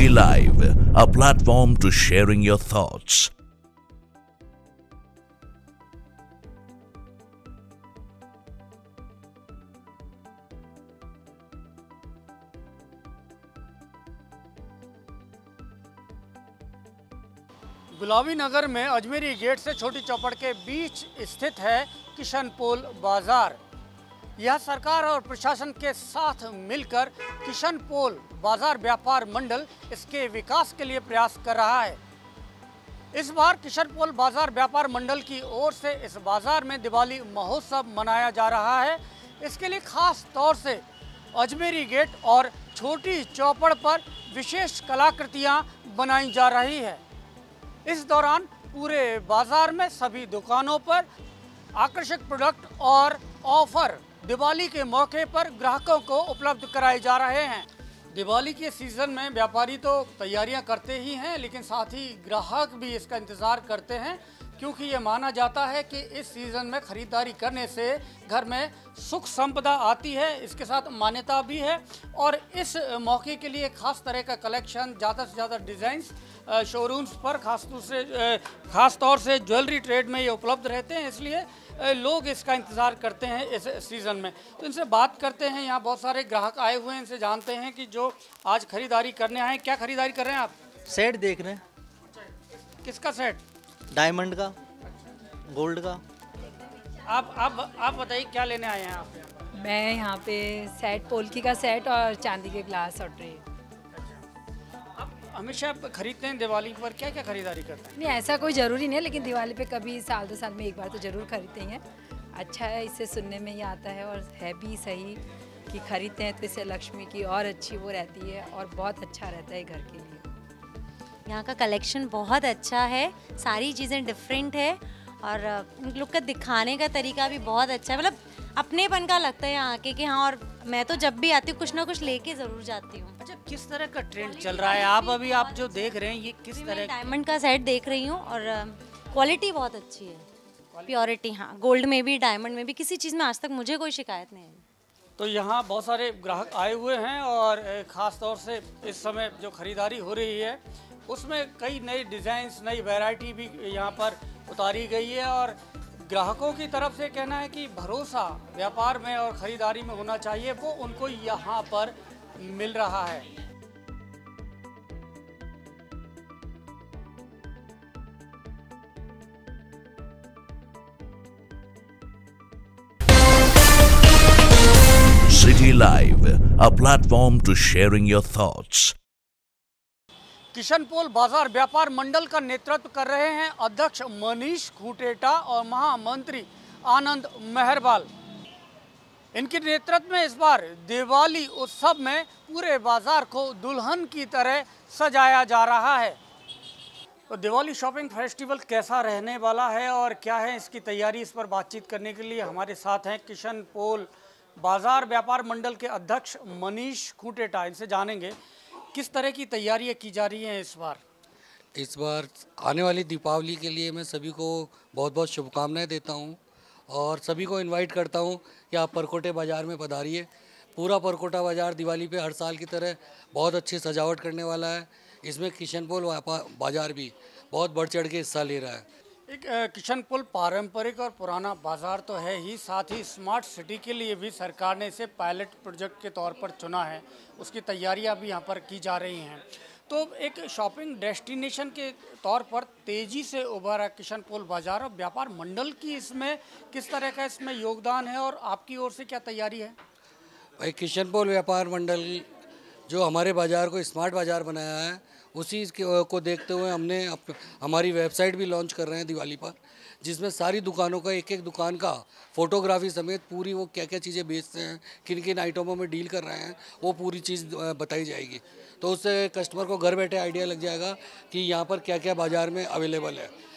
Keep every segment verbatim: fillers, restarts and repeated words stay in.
City Live, a platform to sharing your thoughts. गुलाबी नगर में Ajmeri gate से छोटी चौपड़ के बीच स्थित है किशनपोल बाजार। यह सरकार और प्रशासन के साथ मिलकर किशनपोल बाजार व्यापार मंडल इसके विकास के लिए प्रयास कर रहा है। इस बार किशनपोल बाजार व्यापार मंडल की ओर से इस बाजार में दिवाली महोत्सव मनाया जा रहा है। इसके लिए खास तौर से अजमेरी गेट और छोटी चौपड़ पर विशेष कलाकृतियां बनाई जा रही है। इस दौरान पूरे बाजार में सभी दुकानों पर आकर्षक प्रोडक्ट और ऑफर दिवाली के मौके पर ग्राहकों को उपलब्ध कराए जा रहे हैं। दिवाली के सीज़न में व्यापारी तो तैयारियां करते ही हैं, लेकिन साथ ही ग्राहक भी इसका इंतज़ार करते हैं, क्योंकि ये माना जाता है कि इस सीज़न में ख़रीदारी करने से घर में सुख संपदा आती है। इसके साथ मान्यता भी है और इस मौके के लिए खास तरह का कलेक्शन, ज़्यादा से ज़्यादा डिज़ाइंस शोरूम्स पर खास तौर से खास तौर से ज्वेलरी ट्रेड में ये उपलब्ध रहते हैं, इसलिए लोग इसका इंतज़ार करते हैं इस सीज़न में। तो इनसे बात करते हैं, यहाँ बहुत सारे ग्राहक आए हुए हैं, इनसे जानते हैं कि जो आज ख़रीदारी करने आए हैं, क्या ख़रीदारी कर रहे हैं आप? सेट देख रहे हैं। किसका सेट? डायमंड का, गोल्ड का। आप आप आप बताइए क्या लेने आए हैं आप? मैं यहाँ पे सेट पोल्की का सेट और चांदी के ग्लास और ट्रे। आप हमेशा खरीदते हैं दिवाली पर, क्या क्या खरीदारी करते हैं? नहीं, ऐसा कोई ज़रूरी नहीं है, लेकिन दिवाली पे कभी साल दो साल में एक बार तो ज़रूर खरीदते हैं। अच्छा है, इससे सुनने में ही आता है और है भी सही कि खरीदते हैं तो इससे लक्ष्मी की और अच्छी वो रहती है और बहुत अच्छा रहता है घर के लिए। यहाँ का कलेक्शन बहुत अच्छा है, सारी चीज़ें डिफरेंट है और उन लोग का दिखाने का तरीका भी बहुत अच्छा है। मतलब अपनेपन का लगता है यहाँ के कि हाँ, और मैं तो जब भी आती हूँ कुछ ना कुछ लेके ज़रूर जाती हूँ। अच्छा, किस तरह का ट्रेंड चल रहा है? आप अभी आप जो देख रहे हैं ये किस तरह? डायमंड का सेट देख रही हूँ और क्वालिटी बहुत अच्छी है, प्योरिटी। हाँ, गोल्ड में भी डायमंड में भी किसी चीज़ में आज तक मुझे कोई शिकायत नहीं है। तो यहाँ बहुत सारे ग्राहक आए हुए हैं और ख़ास तौर से इस समय जो ख़रीदारी हो रही है उसमें कई नई डिज़ाइंस, नई वैरायटी भी यहाँ पर उतारी गई है और ग्राहकों की तरफ से कहना है कि भरोसा व्यापार में और ख़रीदारी में होना चाहिए, वो उनको यहाँ पर मिल रहा है। City Live, a platform to sharing your thoughts. Kishanpol बाजार व्यापार मंडल का नेतृत्व कर रहे हैं अध्यक्ष मनीष खूटेटा और महामंत्री आनंद मेहरबाल। इनके नेतृत्व में इस बार दिवाली उत्सव में पूरे बाजार को दुल्हन की तरह सजाया जा रहा है। तो दिवाली शॉपिंग फेस्टिवल कैसा रहने वाला है और क्या है इसकी तैयारी, इस पर बातचीत करने के लिए हमारे साथ हैं किशनपोल बाजार व्यापार मंडल के अध्यक्ष मनीष खूटेटा। इनसे जानेंगे किस तरह की तैयारियां की जा रही हैं इस बार। इस बार आने वाली दीपावली के लिए मैं सभी को बहुत बहुत शुभकामनाएं देता हूं और सभी को इनवाइट करता हूं कि आप परकोटे बाज़ार में पधारिए। पूरा परकोटा बाज़ार दिवाली पे हर साल की तरह बहुत अच्छी सजावट करने वाला है। इसमें किशनपोल बाज़ार भी बहुत बढ़ चढ़ के हिस्सा ले रहा है। एक किशनपोल पारंपरिक और पुराना बाज़ार तो है ही, साथ ही स्मार्ट सिटी के लिए भी सरकार ने इसे पायलट प्रोजेक्ट के तौर पर चुना है। उसकी तैयारियां भी यहाँ पर की जा रही हैं। तो एक शॉपिंग डेस्टिनेशन के तौर पर तेज़ी से उभरा किशनपोल बाज़ार और व्यापार मंडल की इसमें किस तरह का इसमें योगदान है और आपकी ओर से क्या तैयारी है? भाई, किशनपोल व्यापार मंडल जो हमारे बाज़ार को स्मार्ट बाज़ार बनाया है, उसी को देखते हुए हमने अप, हमारी वेबसाइट भी लॉन्च कर रहे हैं दिवाली पर, जिसमें सारी दुकानों का एक एक दुकान का फोटोग्राफी समेत पूरी वो क्या क्या चीज़ें बेचते हैं, किन किन आइटमों में डील कर रहे हैं, वो पूरी चीज़ बताई जाएगी। तो उससे कस्टमर को घर बैठे आइडिया लग जाएगा कि यहाँ पर क्या क्या बाज़ार में अवेलेबल है।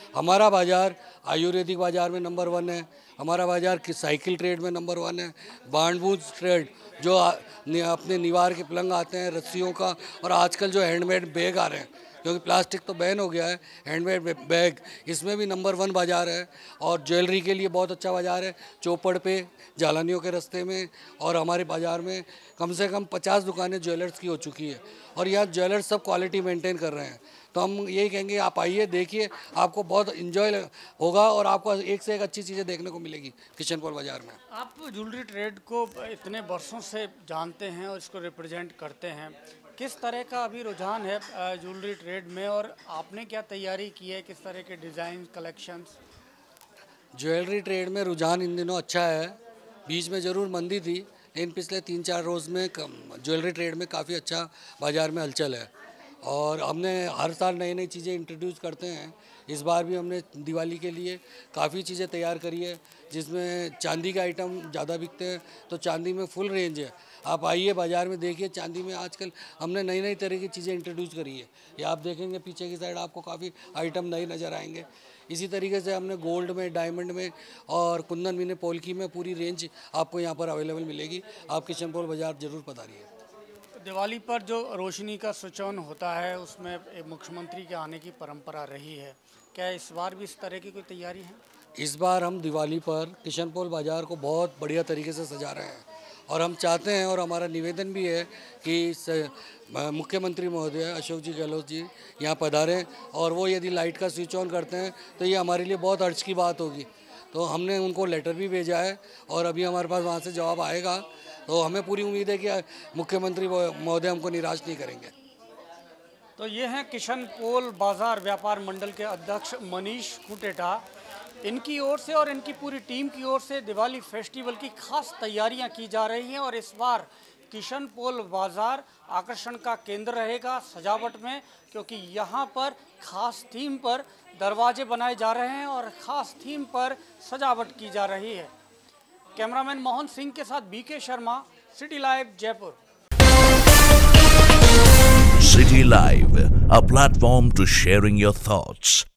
हमारा बाज़ार आयुर्वेदिक बाज़ार में नंबर वन है, हमारा बाज़ार की साइकिल ट्रेड में नंबर वन है, बांडबूज ट्रेड जो अपने निवार के पलंग आते हैं रस्सियों का, और आजकल जो हैंडमेड बैग आ रहे हैं, क्योंकि प्लास्टिक तो बैन हो गया है, हैंडमेड बैग इसमें भी नंबर वन बाज़ार है। और ज्वेलरी के लिए बहुत अच्छा बाज़ार है, चौपड़ पे जालानियों के रास्ते में, और हमारे बाज़ार में कम से कम पचास दुकानें ज्वेलर्स की हो चुकी है, और यहाँ ज्वेलर्स सब क्वालिटी मेंटेन कर रहे हैं। तो हम यही कहेंगे आप आइए, देखिए, आपको बहुत इन्जॉय होगा और आपको एक से एक अच्छी चीज़ें देखने को मिलेगी किशनपोल बाज़ार में। आप ज्वेलरी ट्रेड को इतने वर्षों से जानते हैं और इसको रिप्रेजेंट करते हैं, किस तरह का अभी रुझान है ज्वेलरी ट्रेड में और आपने क्या तैयारी की है, किस तरह के डिज़ाइन कलेक्शंस? ज्वेलरी ट्रेड में रुझान इन दिनों अच्छा है, बीच में ज़रूर मंदी थी, लेकिन पिछले तीन चार रोज़ में ज्वेलरी ट्रेड में काफ़ी अच्छा बाज़ार में हलचल है। और हमने हर साल नई नई चीज़ें इंट्रोड्यूस करते हैं। इस बार भी हमने दिवाली के लिए काफ़ी चीज़ें तैयार करी है, जिसमें चांदी के आइटम ज़्यादा बिकते हैं, तो चांदी में फुल रेंज है। आप आइए बाज़ार में देखिए, चांदी में आजकल हमने नई नई तरह की चीज़ें इंट्रोड्यूस करी है। ये आप देखेंगे पीछे की साइड आपको काफ़ी आइटम नए नज़र आएंगे। इसी तरीके से हमने गोल्ड में, डायमंड में और कुंदन मीने पोल्की में पूरी रेंज आपको यहाँ पर अवेलेबल मिलेगी। आप किशनपोल बाज़ार ज़रूर पधारिए। दिवाली पर जो रोशनी का स्विच ऑन होता है उसमें एक मुख्यमंत्री के आने की परंपरा रही है, क्या इस बार भी इस तरह की कोई तैयारी है? इस बार हम दिवाली पर किशनपोल बाज़ार को बहुत बढ़िया तरीके से सजा रहे हैं, और हम चाहते हैं और हमारा निवेदन भी है कि मुख्यमंत्री महोदय अशोक जी गहलोत जी यहाँ पधारें, और वो यदि लाइट का स्विच ऑन करते हैं तो ये हमारे लिए बहुत हर्ष की बात होगी। तो हमने उनको लेटर भी भेजा है और अभी हमारे पास वहाँ से जवाब आएगा, तो हमें पूरी उम्मीद है कि मुख्यमंत्री महोदय हमको निराश नहीं करेंगे। तो ये हैं किशनपोल बाज़ार व्यापार मंडल के अध्यक्ष मनीष कुटेटा। इनकी ओर से और इनकी पूरी टीम की ओर से दिवाली फेस्टिवल की खास तैयारियां की जा रही हैं, और इस बार किशनपोल बाज़ार आकर्षण का केंद्र रहेगा सजावट में, क्योंकि यहाँ पर खास थीम पर दरवाजे बनाए जा रहे हैं और ख़ास थीम पर सजावट की जा रही है। कैमरामैन मोहन सिंह के साथ B K Sharma, city live Jaipur. City Live, a platform to sharing your thoughts.